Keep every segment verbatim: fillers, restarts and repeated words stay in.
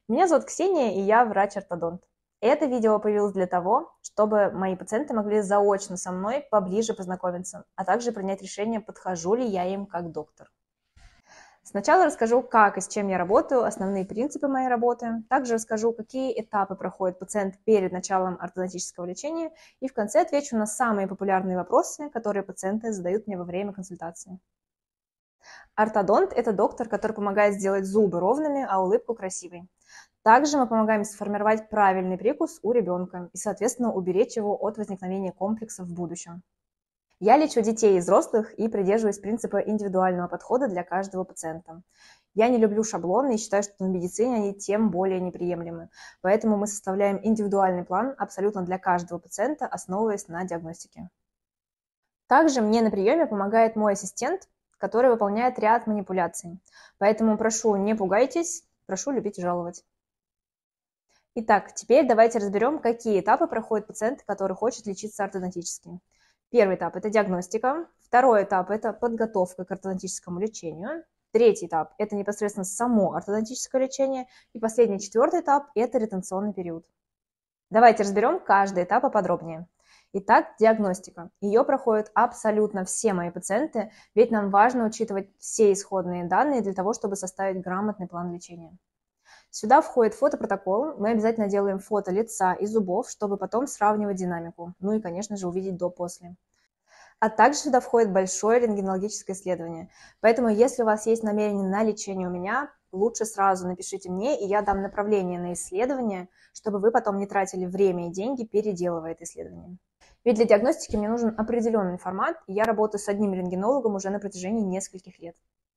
Меня зовут Ксения, и я врач-ортодонт. Это видео появилось для того, чтобы мои пациенты могли заочно со мной поближе познакомиться, а также принять решение, подхожу ли я им как доктор. Сначала расскажу, как и с чем я работаю, основные принципы моей работы. Также расскажу, какие этапы проходит пациент перед началом ортодонтического лечения. И в конце отвечу на самые популярные вопросы, которые пациенты задают мне во время консультации. Ортодонт – это доктор, который помогает сделать зубы ровными, а улыбку красивой. Также мы помогаем сформировать правильный прикус у ребенка и, соответственно, уберечь его от возникновения комплексов в будущем. Я лечу детей и взрослых и придерживаюсь принципа индивидуального подхода для каждого пациента. Я не люблю шаблоны и считаю, что в медицине они тем более неприемлемы. Поэтому мы составляем индивидуальный план абсолютно для каждого пациента, основываясь на диагностике. Также мне на приеме помогает мой ассистент, который выполняет ряд манипуляций. Поэтому прошу, не пугайтесь, прошу любить и жаловать. Итак, теперь давайте разберем, какие этапы проходит пациент, который хочет лечиться ортодонтически. Первый этап – это диагностика. Второй этап – это подготовка к ортодонтическому лечению. Третий этап – это непосредственно само ортодонтическое лечение. И последний, четвертый этап – это ретенционный период. Давайте разберем каждый этап поподробнее. Итак, диагностика. Ее проходят абсолютно все мои пациенты, ведь нам важно учитывать все исходные данные для того, чтобы составить грамотный план лечения. Сюда входит фотопротокол, мы обязательно делаем фото лица и зубов, чтобы потом сравнивать динамику, ну и, конечно же, увидеть до-после. А также сюда входит большое рентгенологическое исследование. Поэтому, если у вас есть намерение на лечение у меня, лучше сразу напишите мне, и я дам направление на исследование, чтобы вы потом не тратили время и деньги, переделывая это исследование. Ведь для диагностики мне нужен определенный формат, и я работаю с одним рентгенологом уже на протяжении нескольких лет.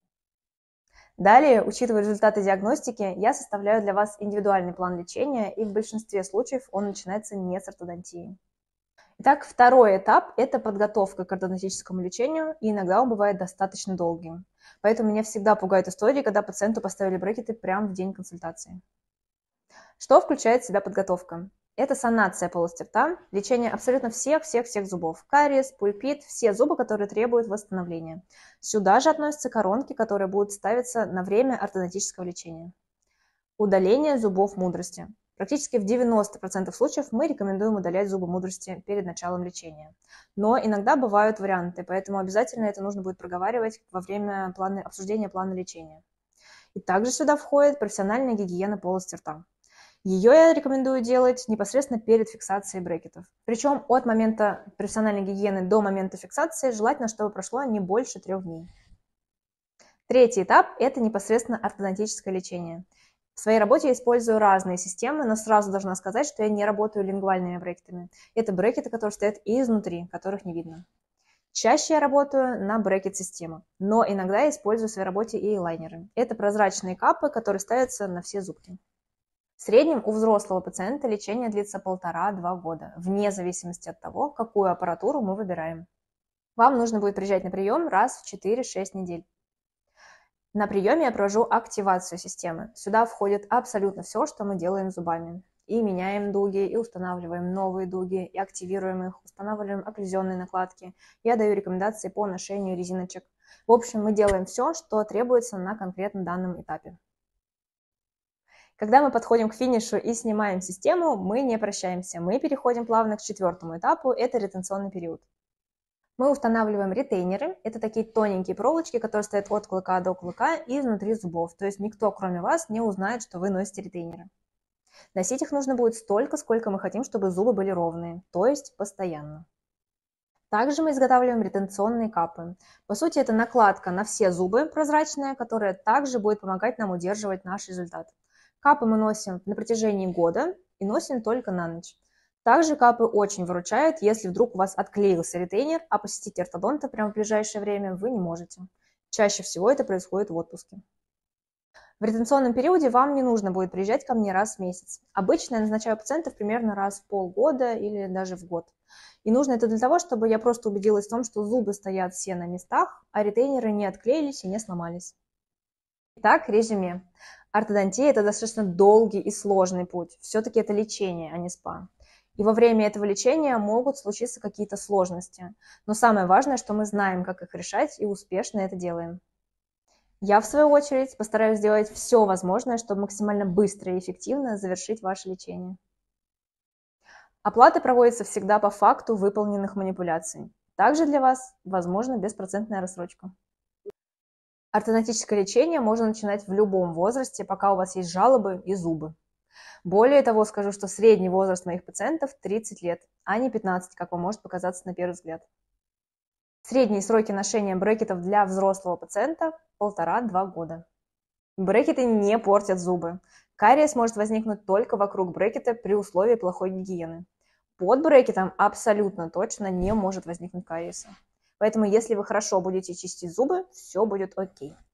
Далее, учитывая результаты диагностики, я составляю для вас индивидуальный план лечения, и в большинстве случаев он начинается не с ортодонтии. Итак, второй этап – это подготовка к ортодонтическому лечению, и иногда он бывает достаточно долгим. Поэтому меня всегда пугают истории, когда пациенту поставили брекеты прямо в день консультации. Что включает в себя подготовка? Это санация полости рта, лечение абсолютно всех-всех-всех зубов. Кариес, пульпит, все зубы, которые требуют восстановления. Сюда же относятся коронки, которые будут ставиться на время ортодонтического лечения. Удаление зубов мудрости. Практически в девяноста процентах случаев мы рекомендуем удалять зубы мудрости перед началом лечения. Но иногда бывают варианты, поэтому обязательно это нужно будет проговаривать во время плана, обсуждения плана лечения. И также сюда входит профессиональная гигиена полости рта. Ее я рекомендую делать непосредственно перед фиксацией брекетов. Причем от момента профессиональной гигиены до момента фиксации желательно, чтобы прошло не больше трех дней. Третий этап – это непосредственно ортодонтическое лечение. В своей работе я использую разные системы, но сразу должна сказать, что я не работаю лингвальными брекетами. Это брекеты, которые стоят изнутри, которых не видно. Чаще я работаю на брекет-систему, но иногда я использую в своей работе и элайнеры. Это прозрачные капы, которые ставятся на все зубки. В среднем у взрослого пациента лечение длится полтора-два года, вне зависимости от того, какую аппаратуру мы выбираем. Вам нужно будет приезжать на прием раз в четыре-шесть недель. На приеме я провожу активацию системы. Сюда входит абсолютно все, что мы делаем с зубами. И меняем дуги, и устанавливаем новые дуги, и активируем их, устанавливаем окклюзионные накладки. Я даю рекомендации по ношению резиночек. В общем, мы делаем все, что требуется на конкретно данном этапе. Когда мы подходим к финишу и снимаем систему, мы не прощаемся. Мы переходим плавно к четвертому этапу, это ретенционный период. Мы устанавливаем ретейнеры, это такие тоненькие проволочки, которые стоят от клыка до клыка и изнутри зубов. То есть никто, кроме вас, не узнает, что вы носите ретейнеры. Носить их нужно будет столько, сколько мы хотим, чтобы зубы были ровные, то есть постоянно. Также мы изготавливаем ретенционные капы. По сути, это накладка на все зубы прозрачная, которая также будет помогать нам удерживать наш результат. Капы мы носим на протяжении года и носим только на ночь. Также капы очень выручают, если вдруг у вас отклеился ретейнер, а посетить ортодонта прямо в ближайшее время вы не можете. Чаще всего это происходит в отпуске. В ретенционном периоде вам не нужно будет приезжать ко мне раз в месяц. Обычно я назначаю пациентов примерно раз в полгода или даже в год. И нужно это для того, чтобы я просто убедилась в том, что зубы стоят все на местах, а ретейнеры не отклеились и не сломались. Итак, резюме. Ортодонтия – это достаточно долгий и сложный путь. Все-таки это лечение, а не спа. И во время этого лечения могут случиться какие-то сложности. Но самое важное, что мы знаем, как их решать, и успешно это делаем. Я, в свою очередь, постараюсь сделать все возможное, чтобы максимально быстро и эффективно завершить ваше лечение. Оплата проводится всегда по факту выполненных манипуляций. Также для вас возможна беспроцентная рассрочка. Ортодонтическое лечение можно начинать в любом возрасте, пока у вас есть жалобы и зубы. Более того, скажу, что средний возраст моих пациентов тридцать лет, а не пятнадцать, как вам может показаться на первый взгляд. Средние сроки ношения брекетов для взрослого пациента – полтора-два года. Брекеты не портят зубы. Кариес может возникнуть только вокруг брекета при условии плохой гигиены. Под брекетом абсолютно точно не может возникнуть кариеса. Поэтому, если вы хорошо будете чистить зубы, все будет окей.